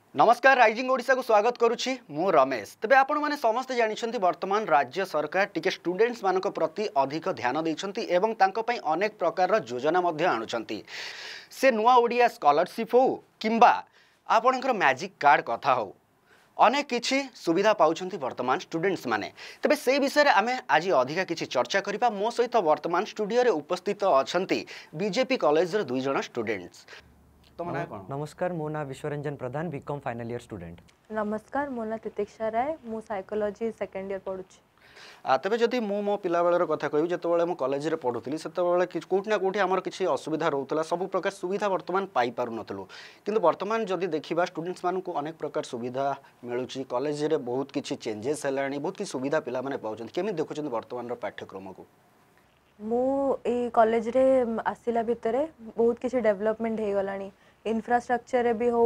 नमस्कार राइजिंग ओडिशा को स्वागत करुछि मु रमेश। तबे आपण माने समस्त जानिछंती वर्तमान राज्य सरकार टिके स्टूडेंट्स मानक प्रति अधिक ध्यान दैछंती एवं तांको पई अनेक प्रकार योजना मध्ये आणुछंती। से नुआ ओडिया स्कॉलरशिप हो किंबा आपणकर मैजिक कार्ड कथा हो अनेक किछि सुविधा पाउछंती वर्तमान स्टूडेंट्स माने। तबे से विषय रे आमे आज अधिका किछि चर्चा करिबा। मो सहित वर्तमान स्टूडियो रे उपस्थित अछंती बीजेपी कॉलेज रे दुई जण स्टूडेंट्स। नमस्कार मो ना Bishwaranjan Pradhan B Com final year student. नमस्कार मो ना तितिक्षा राय मु साइकोलॉजी सेकंड ईयर पढुछि। तेबे जदि मो पिला बेलर कथा कहबी जेतेबेले मो कॉलेज रे पढुतली सेतेबेले कोठी ना कोठी हमर किछि असुविधा रहउतला। सब प्रकार सुविधा वर्तमान पाई पारु नथलु किंतु वर्तमान जदि देखिबा स्टूडेंट्स मान को अनेक प्रकार सुविधा मिलुछि। कॉलेज रे बहुत किछि चेंजेस हेलानी बहुत कि सुविधा पिला माने पाउछन। केमि देखुछन वर्तमान रो पाठ्यक्रम को मु ए कॉलेज रे आसिला भितरे बहुत किछि डेवलपमेंट हे गलानी। इंफ्रास्ट्रक्चर रे भी हो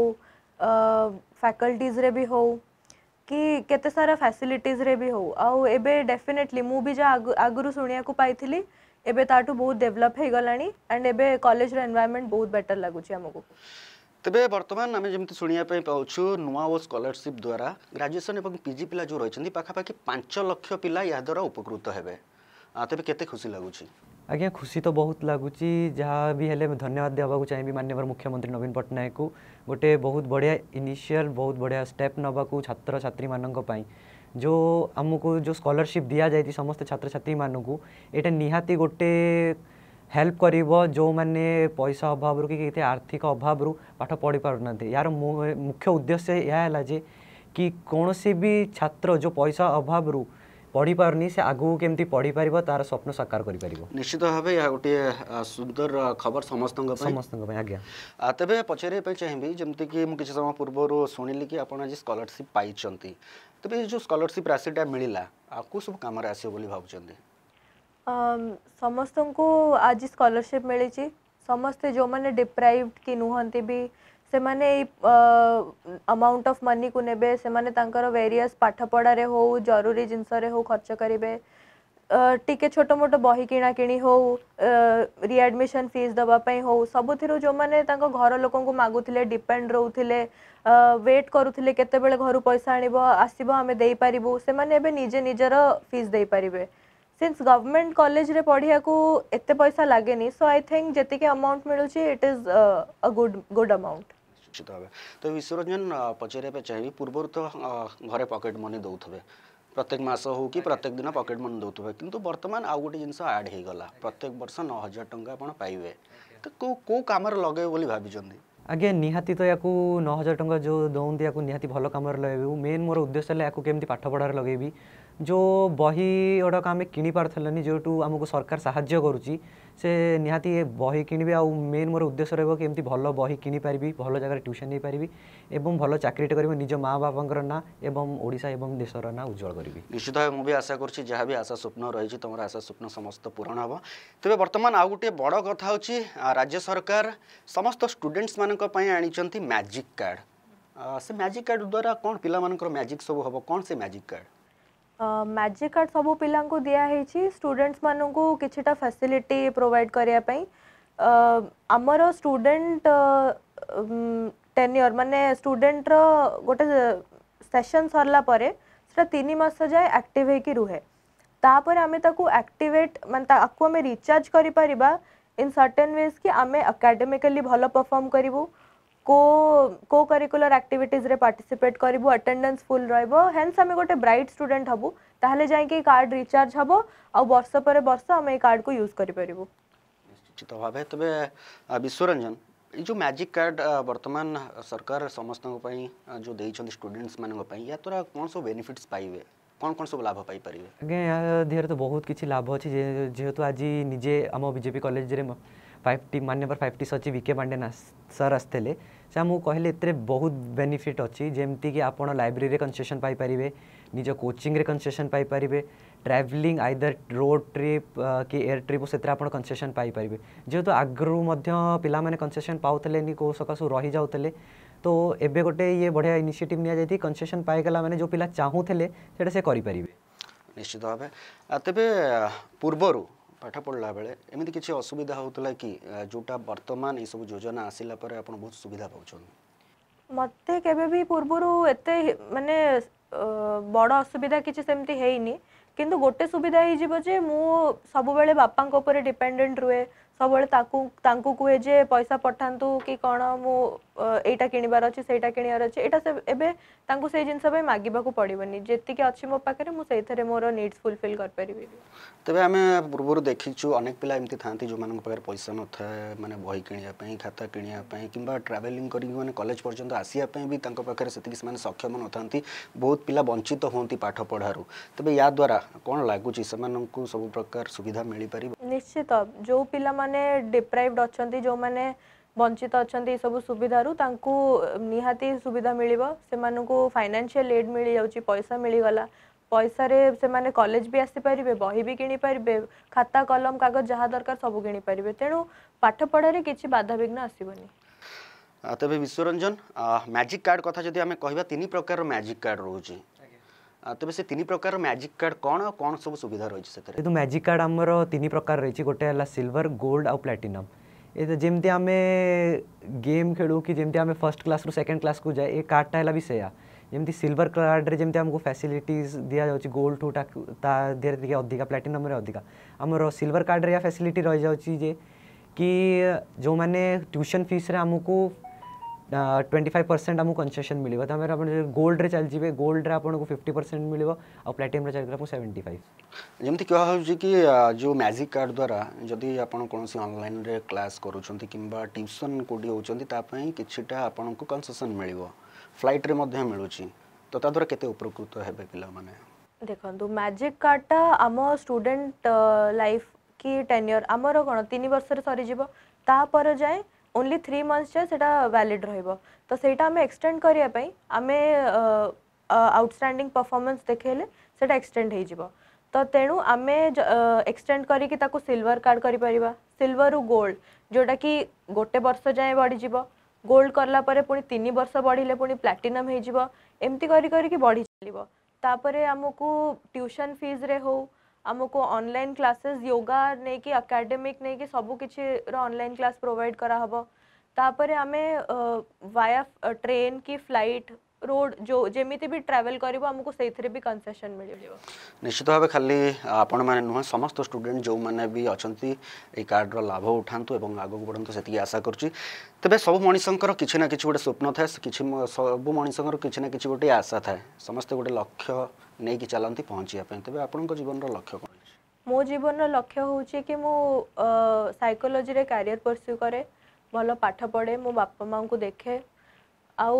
फैकल्टीज रे भी हो कि केते सारा फैसिलिटीज रे भी हो आउ एबे डेफिनेटली मु भी जा आगुरु सुनिया को पाइथिली एबे ताटू बहुत डेवलप हे गलानी एंड एबे कॉलेज रे एनवायरनमेंट बहुत बेटर लागुची हमको। तेबे वर्तमान आम जमी शुणा पाऊँ नुआ ओ स्कॉलरशिप द्वारा ग्रेजुएशन और पीजी पिला जो रही पाखापाखि 5 लाख पिला या द्वारा उपकृत हेबे। तेबे केते खुशी लगुची? आज्ञा खुशी तो बहुत लगुच जहाँ भी हेले धन्यवाद देवाक चाहिए माननीय मुख्यमंत्री नवीन पट्टनायक को गोटे बहुत बढ़िया इनिशियल बहुत बढ़िया स्टेप नवाक छात्र छात्री मानक पई जो आमको जो स्कॉलरशिप दि जाए समस्त छात्र छात्री मानक ये निहाती गोटे हेल्प करिवो जो माने पैसा अभाव रू कि आर्थिक अभाव रू पाठ पढ़ी पारना। यार मुख्य उद्देश्य यह है जे कि कौन भी छात्र जो पैसा अभाव रू पढ़ी पारनी से आगू केमती पढ़ी पारिबो तार स्वप्न साकार करि पारिबो। निश्चित भाव यह गोटे सुंदर खबर समस्त आज्ञा। तेबे पचारे चाहिए जमती कि मुझे समय पूर्व शुणिली कि आप आज स्कॉलरशिप पाई तेबे जो स्कॉलरशिप राशिटा मिलला आपको सब काम आसो बोली भावुचंदी? समस्त को आज स्कॉलरशिप मिली समस्ते जो माने डिप्राइव्ड कि नुहंती भी से माने अमाउंट ऑफ मनी को नेबे से माने तांकर वेरियस पाठ पढ़ा रे हो जरूरी जिनस रे हो खर्च करिवे टिके छोटो मोटो बही किणा किणी हो रीएडमिशन फीस दबा पई हो सबुथिरो जो माने तांको घर लोकन को मागुथिले डिपेंड रहउथिले वेट करूथिले केते बेले घर पैसा आनिबो आसीबो हमें देई पारिबो से माने एबे निजे निजर फीस देई पारिबे। सिंस गवर्नमेंट कॉलेज रे पढ़िया को एते पैसा लागेनी सो आई थिंक जति के अमाउंट मिलुची it is a good amount. तो विश्वरंजन पचारे चाहिए पूर्व तो घरे पॉकेट मनी दौथे प्रत्येक मास हो कि प्रत्येक दिन पॉकेट मनी दौथे किंतु वर्तमान आउ गोटे जिनस ऐड हो गला प्रत्येक वर्ष 9,000 टंका आपण पाइबे तो को काम लगे बोली भाबिचंदी? आज्ञा निहाती तो या 9,000 टंका जो दौंती या निहाती भल कम लगे मेन मोर उद्देश्य है केमती पाठ पढ़ार लगेबी जो बही गुड़ाक आम कि पार्थनी जो आमको सरकार साहाय्य करुच्ची से निहाती बही किणवी आ मेन मोर उद्देश्य रही कि भल बही कि पारि भल जगह ट्यूशन नहीं पारि एवं भल चाकरीटे कर निज माँ बापा ना एवं ओडिशा एवं देशर ना उज्जवल करी। निश्चित भाव मुझे आशा करुँच जहाँ भी आशा स्वप्न रही तुम आशा स्वप्न समस्त पूरण हम। तेज बर्तमान आउ गोटे बड़ कथा हूँ राज्य सरकार समस्त स्टूडेंट्स मानक आनी मैजिक कार्ड से मैजिक कार्ड द्वारा कौन पिला मैजिक सब हम कौन से मैजिक कार्ड? मैजिक कार्ड सबू पिला को दिया है स्टूडेंट्स मानू किछिटा फैसिलिटी प्रोवाइड करिया पई आमर स्टूडेंट टेन्योर माने स्टूडेंट रो गोटे सेशन सरला परे सेटा 3 मास जाए एक्टिव है कि रुहे तापर आमे ताकू एक्टिवेट माने ताकू आमे रिचार्ज करि परिबा इन सर्टेन वेज कि आमे एकेडमिकली भलो परफॉर्म करिवो को करिकुलर एक्टिविटीज रे पार्टिसिपेट करिवो अटेंडेंस फुल रहबो हेंस आमे गोटे ब्राइट स्टूडेंट हबो ताहले जाय कि कार्ड रिचार्ज हबो आ वर्ष पर वर्ष आमे कार्ड को यूज करि परिबो। निश्चित भाव तबे विश्वरंजन जो मैजिक कार्ड वर्तमान सरकार समस्त जो देइछन स्टूडेंट्स मानक पई या तोरा कोन सब बेनिफिट्स पाइबे कौन सब लाभ पाई परिबे? आगे या देहर तो बहुत किछि लाभ अछि जेहेतु आज निजे आम बीजेपी कॉलेज रे 5T माननीय 5T सचिव विके पांडे सर आसते से आमको कहले एते बहुत बेनिफिट अच्छी जमती कि आप लाइब्रेरी कंसेशन पाई परिबे निज कोचिंग रे कंसेशन पाई परिबे ट्रैवलिंग आइदर रोड ट्रिप कि एयर ट्रिप से आप कंसेशन पाई परिबे जेहेतु आगरू पिला माने कंसेशन पाउथले को सकाशु रही जाउथले तो एबे गोटे ये बढ़िया इनिशिएटिव निया जाती कंसेशन पाईगला माने जो पिला चाहूले सेटा से करि परिबे। निश्चित भाव तेबे पूर्वर पाठ पढ़ला बेले एमती किसी असुविधा होता कि जोटा वर्तमान ये सब योजना आसिला पर आप बहुत सुविधा पाउछन? मते केबे भी पूर्वरु एते माने बड़ असुविधा किछि सेमती हेइनी किंतु गोटे सुविधा ही जीवो जे मु सब बेले बापा को ऊपर डिपेंडेंट रुए सब बेले तांकू कुए जे पैसा पठांतु कि कोन मु एटा किनिबार अछि सेटा किनिबार अछि एटा से एबे तांकू से जिंस पे मागिबा को पड़िबनी जेति के अछि मो पाखरे मु सेइथरे मोर नीड्स फुलफिल कर परिबी तबे आमे पूर्वरु देखिछु अनेक पिला एमती थांती जो मानक पाखरे पैसा न थाए माने बही किनिया पई खाता किनिया पई किंबा ट्रैवलिंग करी माने कॉलेज पर्यंत आसिया पई भी तांको पाखरे सेति माने सक्षम न थांती बहुत पिला वंचित होंती पाठ पढारु तबे या द्वारा कोन लागु छि समानंकु सब प्रकार सुविधा मिली परिबो निश्चित जो पिला माने डिप्राइव्ड अछंती जो माने वंचित अछंती सब सुविधारु तांकू निहाती सुविधा मिलिबो से मानकू फाइनेंशियल एड मिली जाउची पैसा मिली गला पैसा रे से माने कॉलेज भी आसी परिबे बही भी किनी परिबे खाता कलम कागज जहा दरकार सब किनी परिबे तेनु पाठ पढारे किछि बाधा विघ्न आसीबनी तबे विश्वरंजन मैजिक कार्ड कथा जदि हमें कहबा तीन प्रकार रो मैजिक कार्ड रहउची तबे से तीन प्रकार मैजिक कार्ड कोन सब सुविधा रही से तो मैजिक कार्ड हमर तीन प्रकार रही गोटे है सिल्वर गोल्ड और प्लैटिनम ये जमती आम गेम खेलू कि जमती आम फर्स्ट क्लास रू सेकंड क्लास को जाए ये कार्डटा है भी सेया जमती सिल्वर कार्ड रे जमती हमको फैसिलिटीज दिया जाउची गोल्ड टू देर टिके अधिका प्लैटिनम रे अधिका हमर सिल्वर कार्ड रे या फैसिलिटी रही जाउची जे कि जो माने ट्यूशन फीस रे हमको 25% आमको कंसेशन मिलिबो त हमरा अपन गोल्ड रे चल जिवे गोल्ड रे आपन को 50% मिलिबो और प्लैटिनम रे चल गला 75 जेमति क्या हो कि जो मैजिक कार्ड द्वारा जदि आपन कोनसी ऑनलाइन रे क्लास करूछंती किंबा ट्यूशन कोडी होचंती ता पई किछटा आपन को कंसेशन मिलिबो फ्लाइट रे मध्ये मिलुची तो ता द्वारा केते उपकृत हेबे पिला माने देखंतु मैजिक कार्डटा आम स्टूडेंट लाइफ की टेन्योर आमर कोन 3 वर्ष रे सरी जिवो ता पर जाय ओनली 3 मंथ्स जे सेटा वैलिड रहइबो तो सेटा हमें एक्सटेंड करिया पई हमें आउटस्टैंडिंग परफॉर्मेंस देखेले सेटा एक्सटेंड हे जिवो तो तेणु आमे एक्सटेंड करी कि ताको सिल्वर कार्ड करि परिबा सिल्वर रु गोल्ड जोटा कि गोटे वर्ष जाए बढ़ी जिवो गोल्ड करला परे पुनी 3 वर्ष बढ़िले पुनी प्लैटिनम हे जिवो एम्ति करी करी कि बढ़ी चलिबो तापरे हमकु ट्यूशन फीस रे हो हमको ऑनलाइन क्लासेस योगा नहीं कि एकेडमिक नहीं कि सब किछि रो ऑनलाइन क्लास प्रोवाइड करा हबो तापरे हमें वाया ट्रेन की फ्लाइट रोड जो जेमिति भी ट्रैवल करिवो हमको सेथरे भी कंसेशन मिलिबो निश्चित भाव खाली आपण माने नुह समस्त स्टूडेंट जो माने भी अछंती ए कार्ड रो लाभ उठांतु एवं आगो बढ़ंतु सेति आशा करछि तबे सब मनिसंकर किछि ना किछि गोटे स्वप्न थाए किछि सब मनिसंकर किछि ना किछि गोटे आशा थाए समस्त गोटे लक्ष्य नै कि चलंती पहुंचिया पे तबे आपन को जीवन रो लक्ष्य कोन मो जीवन रो लक्ष्य होउछि कि मो साइकोलॉजी रे करियर परस्यू करे भलो पाठ पढे मो बापा मां को देखे आउ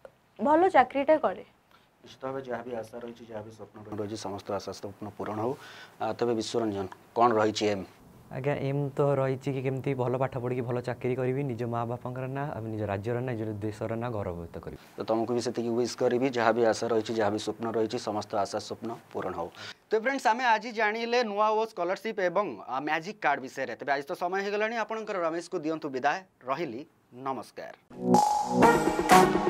भलो चाकरीटा करे निश्चित भाव जहाँ भी आशा रही जहाँ भी स्वप्न रही समस्त आशा स्वप्न पूरण हो तबे विश्वरंजन कौन रही एम आज्ञा एम तो रही कि केमती भल पाठ पढ़ी भल चाकरी करी निज माँ बापा ना निज राज्यर ना निज देशर ना गौरवित करी तो तुमको भी से विश करी जहाँ भी आशा रही जहाँ भी स्वप्न रही समस्त आशा स्वप्न पूरण हो तो फ्रेंड्स आम आज जानिले नुआ ओ स्कॉलरशिप एवं मैजिक कार्ड विषय तेज आज तो समय हो गलानी आपनकर रमेश को दियंतु विदाय रहिली नमस्कार।